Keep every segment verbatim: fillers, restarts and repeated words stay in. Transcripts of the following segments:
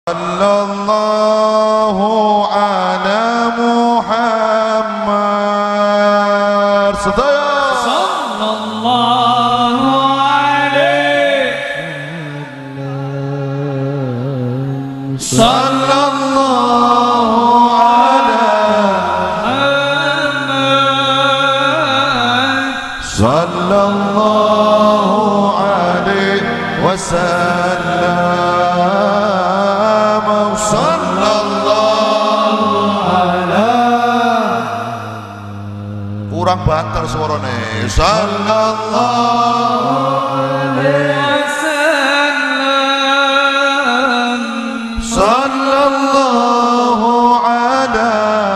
صلى الله على محمد صلى الله عليه صلى الله على محمد صلى الله عليه وسلم. Kurang banter suarane. Sallallahu alaihi wasallam. Sallallahu ala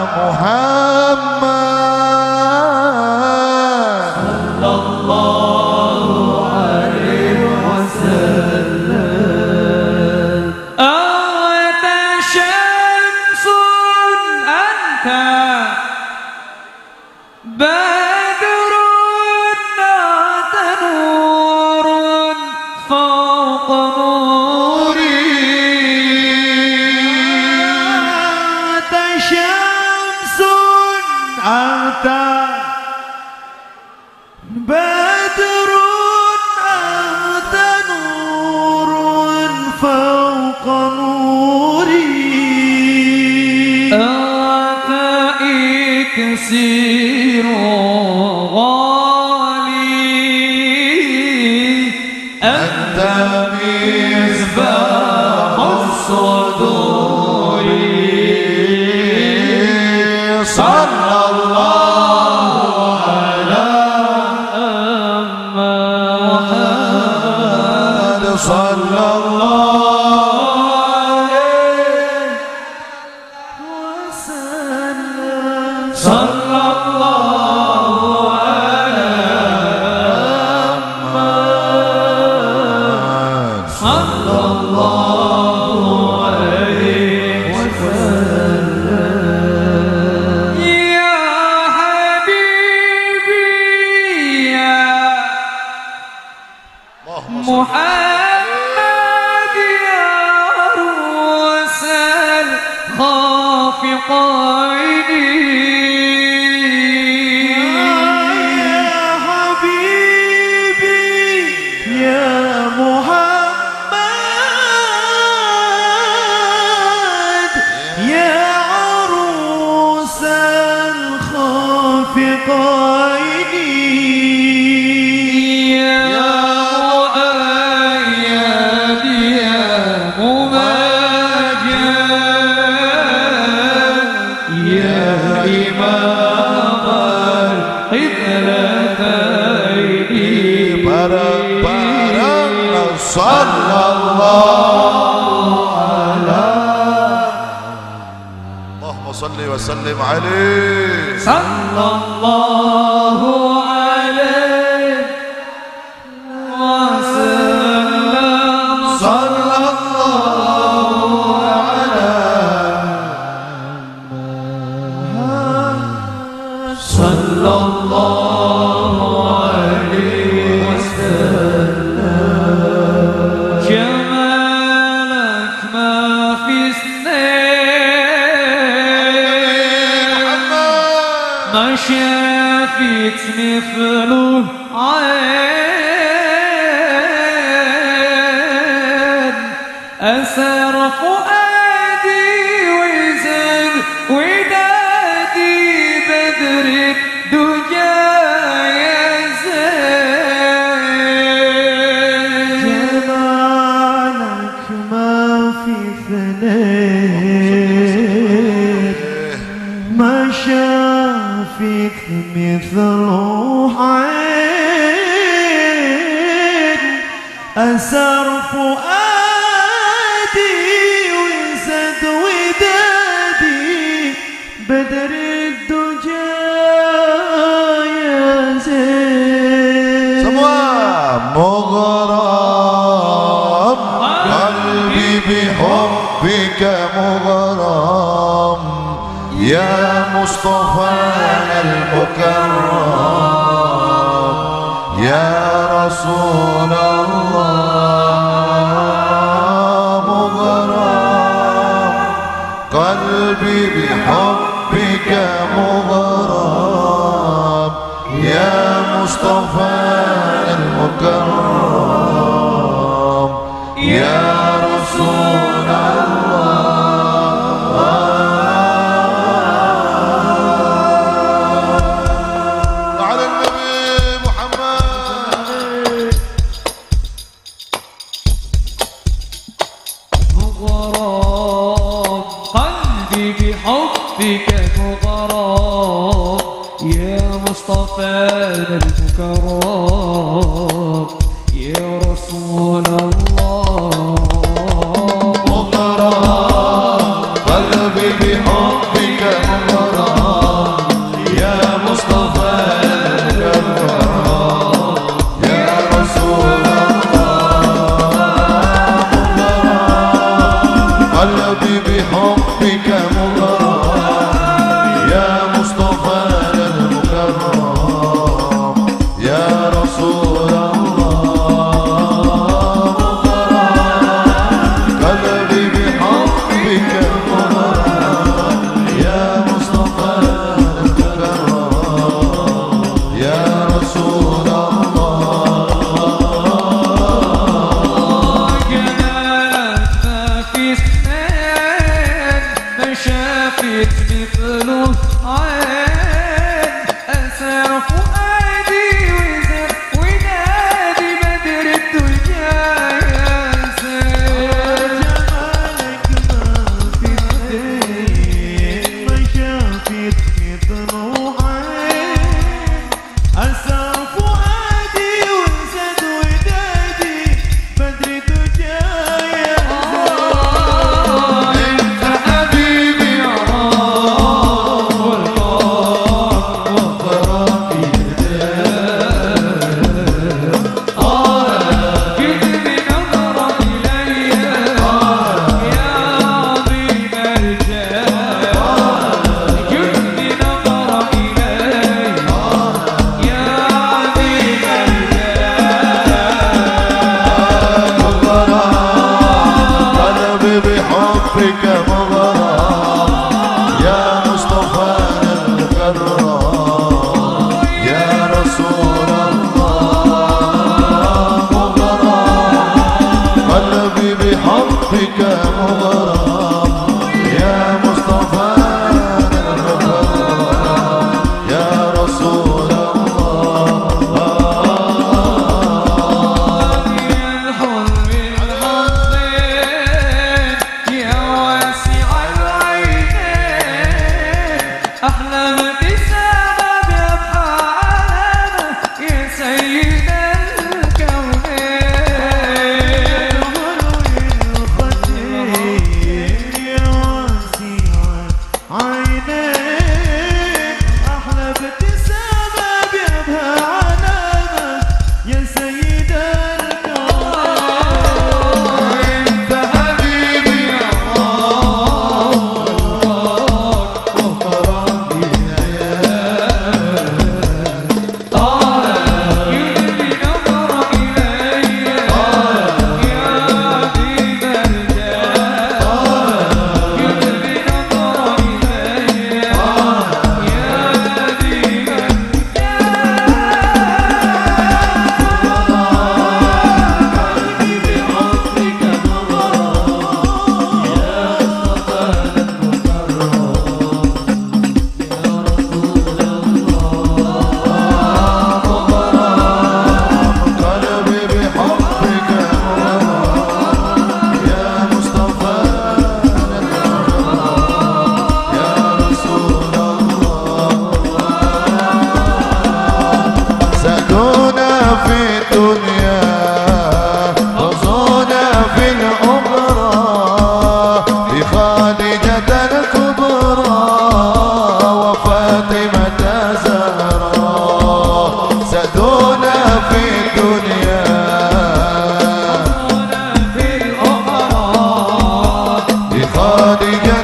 Muhammad. Sallallahu alaihi wasallam. Anta syamsun anta badrun anta nurun fawqa nuri. Anta syamsun anta badrun anta nurun fawqa nuri. Anta iksir أنت مصباح الصدور. صلى الله على محمد صلى الله عليه وسلم. صلى الله على صلى الله عليه وسلم. يا حبيبي يا محمد يا روس الخافقين. يا حبيبي يا محمد يا عروس الخافقين. يا مؤيد يا ممجد يا إمام القبلتين. بارك بارك صلى الله على اللهم صل وسلم عليه. صلى الله عليه وسلم. صلى الله على محمد صلى الله عليه وسلم. جمالك ما في اثنين ما شافت مثله عين. أسر فؤادي وزن ودادي بدر الدجى يا زين. جمالك ما في اثنين ما شافك مثله عين. أسر فؤادي وزد ودادي بدر الدجى يا زين. سموا مغرم قلبي بحبك مغرم يا مصطفى المكرم يا رسول الله مغرم قلبي بحبك مغرم يا مصطفى المكرم يا رسول الله. على النبي محمد. مغرم قلبي بحبك مغرم يا مصطفى المكرم يا رسول الله. مغرم قلبي بحبك مغرم يا مصطفى المكرم يا رسول الله. مغرم قلبي بحبك مغرم يا مصطفى المكرم يا رسول الله. قلبي بحبك مغرم يا مصطفى المكرم يا رسول الله. جمالك ما في اثنين ما شافت مثله عين أسر فؤادي وزر ونادي بدر الدجى يا زين. جمالك ما في اثنين ما شافت مثله عين أسر فؤادي وزاد ودادي بدر الدجى يا زين. انت حبيبي يا رب والقرب والغرام في كتب نظر إلي يا عظيم الجاه كتب نظر إلي يا عظيم الجاه. مغرم قلبي بحبك مغرم يا مصطفى المكرم يا رسول الله. مغرم قلبي بحبك مغرم يا مصطفى المكرم يا رسول الله. يا الحلم الحظين يا واسع العينين أحلى ابتسامة بأبحى علامة يا سيد الكونين. يا واسع عينيك أحلى ابتسامة بأبهى علامة يا سيد الكون. انت حبيبي يا كتب نظر إلي يا عظيم الجاه كتب نظر إلي يا عظيم قلبي بحبك مغرم يا مصطفى المكرم يا رسول الله. زادونا في الدنيا رزقنا في الأخرى بخادجة الكبرى وفاطمة زهراء. زادونا في الدنيا في الأخرى بخادجة